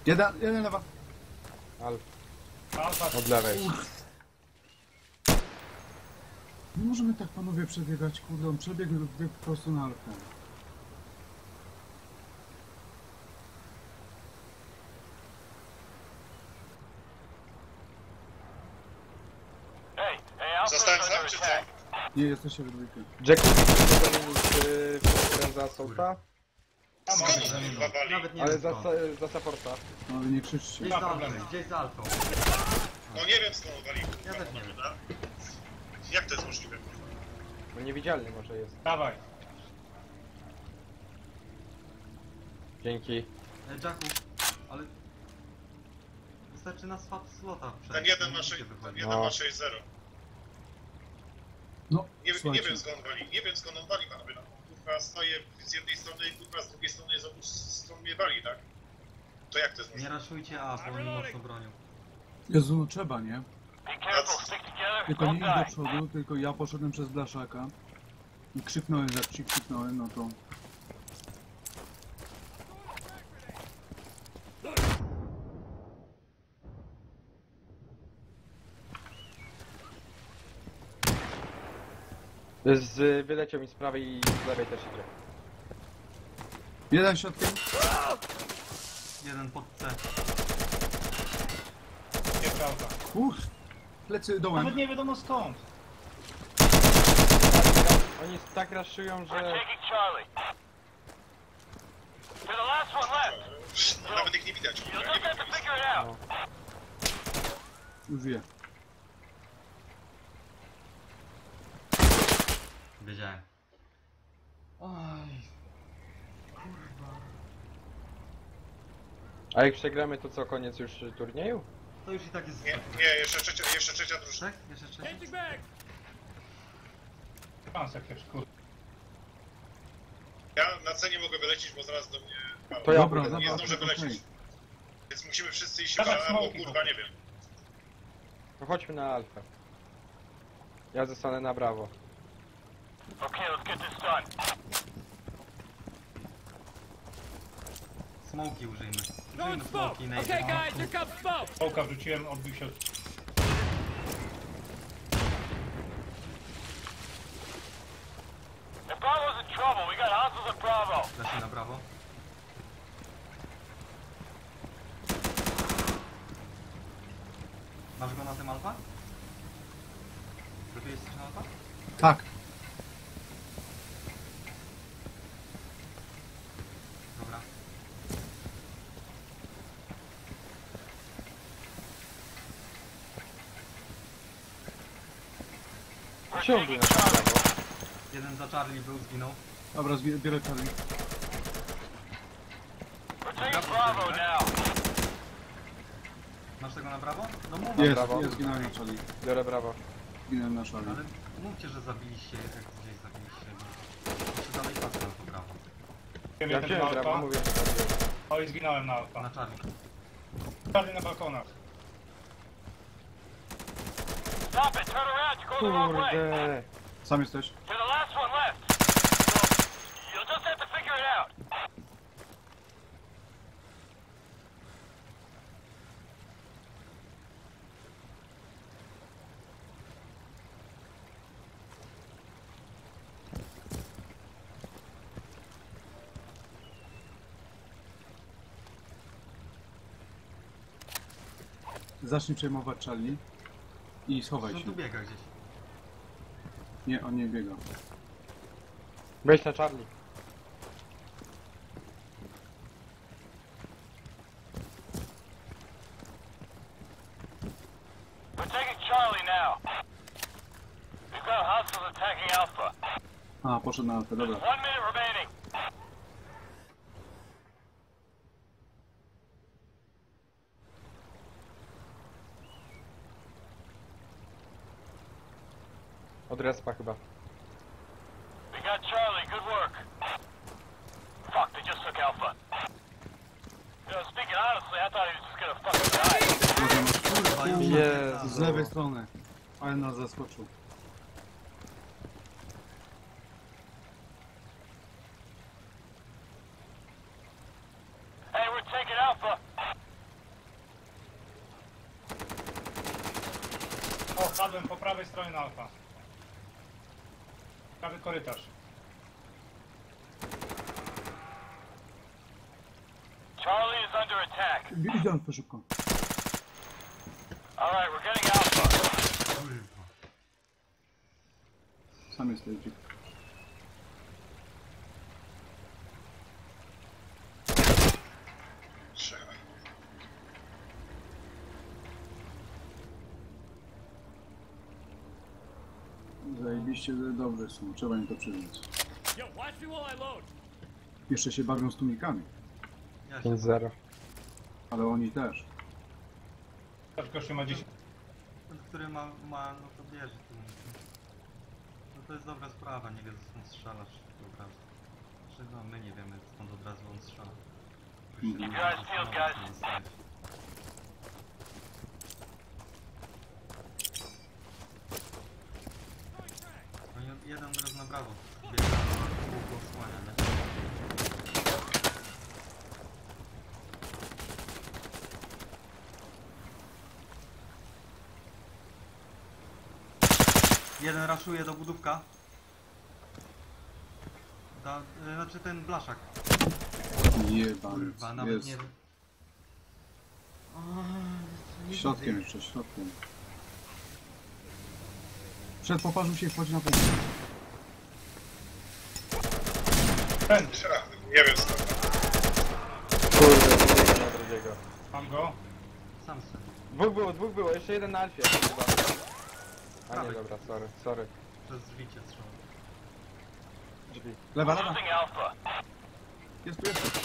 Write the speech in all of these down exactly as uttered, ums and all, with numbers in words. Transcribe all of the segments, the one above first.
Jeden, jeden lewa. Alfa. Od lewej. Nie możemy tak panowie przebiegać, kurde, on przebiegł biegł po prostu na alfę. Zostałem sam czy co? Nie, jesteście we dwójkę. Jacku, chcesz zamienić yy, za assaulta? Skąd on kurwa wali? Nawet nie Ale wiem za, skąd. za supporta. No ale nie krzyczcie. Gdzieś za alfą, gdzieś za alfą. No nie wiem skąd on wali kurwa. Ja też nie wiem. Jak to jest możliwe kurwa? No niewidzialny może jest. Dawaj. Dzięki. E, Jacku, ale... Wystarczy na swap slota przejść. Ten jeden nie ma musicie sześć, ten wychodzić. jeden No. ma sześć zero. No, Nie, nie słuchajcie. wiem skąd on wali, nie wiem skąd on wali panowie. No, kurwa stoję z jednej strony, kurwa z drugiej strony, z obu stron mnie wali, tak? To jak to jest Nie możliwe? raszujcie A, bo oni mocno bronią. Jezu, no trzeba, nie? That's- Tylko nie idź do przodu, tylko ja poszedłem przez blaszaka. I krzyknąłem, jak ci krzyknąłem, no to... Z, wyleciał mi z prawej i z lewej też idzie. Jeden środkiem. Jeden pod C. Jest alfa. Uff, plecy dołem. Nawet nie wiadomo skąd. Oni tak raszują, że... Charlie. To the last one left. No, nawet ich nie widać, kurwa. You'll Nie just wiem, have to figure it out. Już wie. Wiedziałem. Oj. Kurwa. A jak przegramy, to co, koniec już turnieju? To już i tak jest... Nie, nie, jeszcze trzecia, jeszcze trzecia drużyna. Trzech? Jeszcze trzeci? Szans jak się kur... Ja na cenie mogę wylecieć, bo zaraz do mnie... To ja Dobra, pójdę. Nie dobra, zdążę okej. wylecieć. Więc musimy wszyscy iść Dawaj chyba, bo smoki, kurwa nie wiem. No chodźmy na alfę. Ja zostanę na brawo. Okay, let's get this done. Smoki użyjmy. Użyjmy smoki na Okay, jedno. guys, here comes smoke. Połka wrzuciłem, odbił się od... If Bravo's in trouble, we got hostiles at Bravo. Da się na brawo. Masz go na tym alfa? Zrobiłeś coś na alfa? Tak. Dobra. We're Ciągle taking na Charlie. brawo. Jeden za Charlie był, zginął. Dobra, zbi- biorę Charlie. We're taking Bravo now. Masz tego na brawo? No mów, Jest, brawo. jest, zginąłem na Charlie. Biorę brawo. Zginąłem na Charlie. ale mówcie, że zabiliście, jak gdzieś zabiliście. Jeszcze dalej patrzę na to brawo. Wiem, Ja jeden wziąłem na brawo, alfa. mówię, że tak jest. O i zginąłem na alfa. Na Charlie. Charlie na balkonach. Stop it, turn around, you're going the wrong way. Kurde. Sam jesteś? To the last one left. You'll just have to figure it out. Zacznij przejmować Charlie. I schowaj On się. tu biega gdzieś. Nie, on nie biega. Wejdź na Charlie. We're taking Charlie now. We've got hostiles attacking Alpha. A, poszedł na alfę, dobra. One minute remaining. Od respa chyba. We got Charlie, good work. Fuck, they just took Alpha. You know, speaking honestly, I thought he was just gonna fucking die. Kurwa, już Jezu. Z lewej strony. Ale nas zaskoczył. Hey, we're taking Alpha. Padłem po prawej stronie na alfa. Prawy korytarz. Charlie is under attack. Idź do Alfy szybko. All right, we're getting Alpha. Kurwa. Sam jest lejcik. Trzeba. Zajebiście dobre są, trzeba im to przyznać. Yo, watch me while I load. Jeszcze się bawią z tłumikami, Ja się pięć zero. ale oni też. Tylko się ma dziesięć. ten, który ma, ma, no to bierze tu. No to jest dobra sprawa, nie wiesz skąd strzelasz od razu. Znaczy no my nie wiemy skąd od razu on strzela. Mhm. Keep your eyes peeled, guys. No i jeden raz na brawo. Biega pół osłania, nie? Jeden raszuje do budówka. Da, y, znaczy ten blaszak. Jebaniec, Kurwa, nawet jest. nie wiem. O, nie Środkiem widzę. jeszcze, środkiem. Przed poparzył się i wchodzi na punkt. Ten, Trzeba. Nie wiem skąd. Kurde, drugiego na drugiego. mam go. Sam sobie. Dwóch było, dwóch było, jeszcze jeden na alfie. Chyba. A nie, Prawy. dobra, sorry, sorry. Przez zwicie strzał. Drzwi. Lewa, lewa. Losing Alpha. Jest tu, jest tu.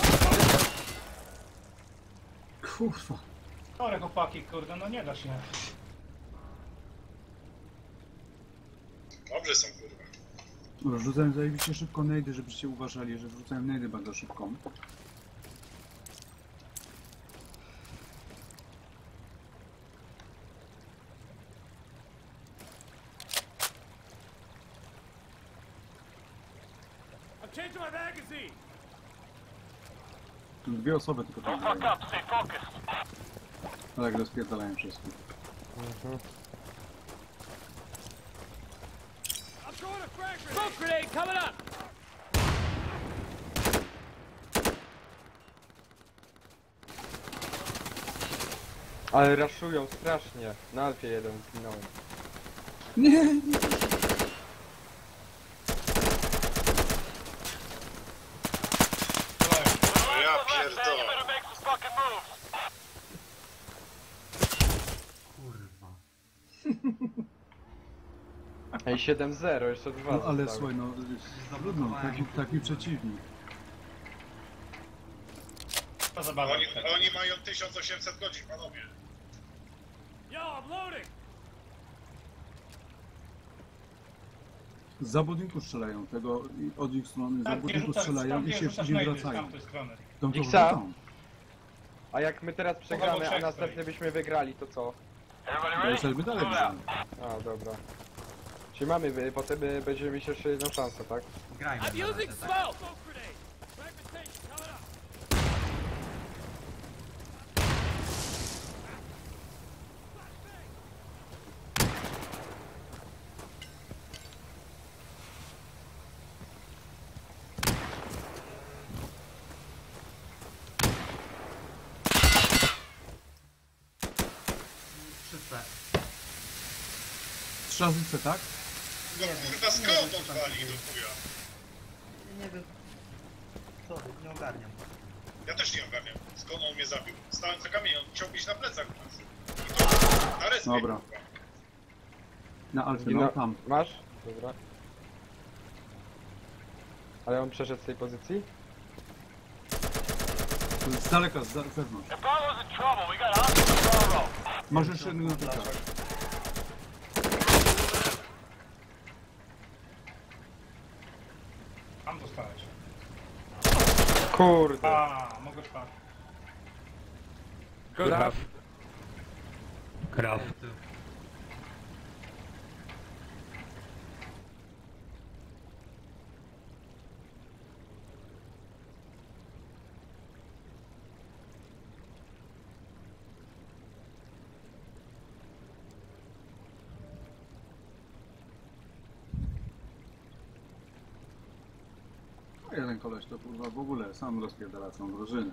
Kurwa. Sorry chłopaki, kurde, no nie da się. Dobrze są kurwa. Dobra, rzucałem zajebiście szybko nejdy, żebyście uważali, że wrzucałem nejdy bardzo szybko. I'm changing my magazine. Tu dwie osoby tylko tam Don't fuck grają. up. Stay focused. Tak, rozpierdalają wszystkich. Mhm. I'm throwing a frag grenade. Smoke grenade coming up. Ale raszują strasznie. Na alfie jeden zginąłem. Nie, nie. No ja Left, man. You pierdolę. better make some fucking moves. Kurwa. Ej, siedem zero, jeszcze dwa No ale zostały. słuchaj, no trudno, taki, taki przeciwnik. To zabawa. Oni, oni mają tysiąc osiemset godzin, panowie. Yo, I'm loading. Z budynku strzelają, tego i od ich strony, za Tam, gdzie budynku rzucasz, strzelają tam, i gdzie się rzucasz później najdy z wracają. tamtej strony. Tą to Iksa? wrzucą. A jak my teraz przegramy, a trzech następnie stoi. byśmy wygrali, to co? Everybody To ready? jest jakby dalej Move out. wygramy. A, dobra. Czyli mamy, wy- potem y, będziemy mieć jeszcze jedną szansę, tak? Grajmy. I'm na using razie, tak. smoke. Smoke grenade. Fragmentation coming up. trzy C. Trzy razy C, tak? No kurwa skąd odwali do chuja? Nie wiem. Sorry, nie ogarniam. Ja też nie ogarniam. Skąd on mnie zabił? Stałem za kamieniem, on chciał być na plecach u nas. I to na respie, Dobra. kurwa. Na Alfie, No, no tam. Masz? Dobra. Ale on przeszedł z tej pozycji? Z daleka, z zewnątrz. If Bravo's in trouble, we got hostiles in Bravo. Masz jeszcze jednego na plecach. Tam dostałeś. Kurde. A, mogę spać. Graf. Ej, ty. Jeden koleś to kurwa w ogóle sam rozpierdala całą drużynę.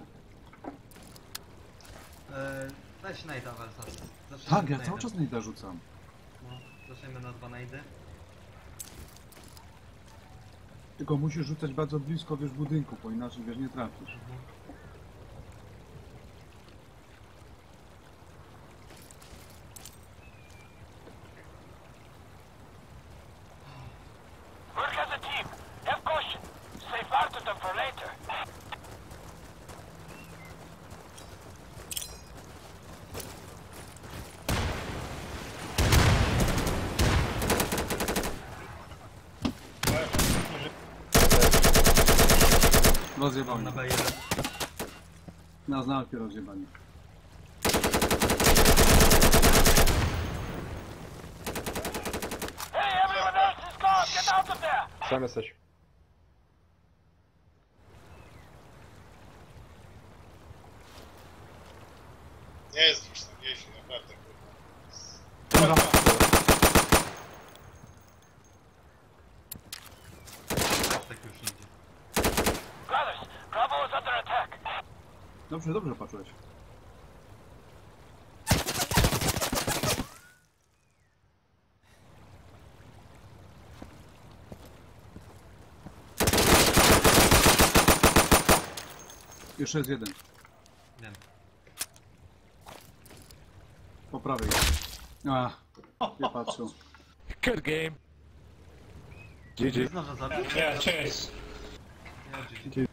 Eee, weź najda, Welsas. Zacznijmy Tak, od ja najda. cały czas najda rzucam. No, zaczniemy na dwa najdy. Tylko musisz rzucać bardzo blisko, wiesz, budynku, bo inaczej, wiesz, nie trafisz. Mhm. Work as a team. Have caution. Safeguard them for later. Mam Rozjebani. na B jeden. Na znalki rozjebani. Hey, everyone else is gone. Get out of there. Sam jesteś. Nie jest już tam jeździ, naprawdę, kurwa. Dobra. Tak już idzie. Brothers, Bravo is under attack. Dobrze, dobrze patrzyłeś. Jeszcze jest jeden. Wiem. Po prawej. A, nie patrzą. Good game. G G. Zdążę zabić? Nie, cześć. Ja, G G.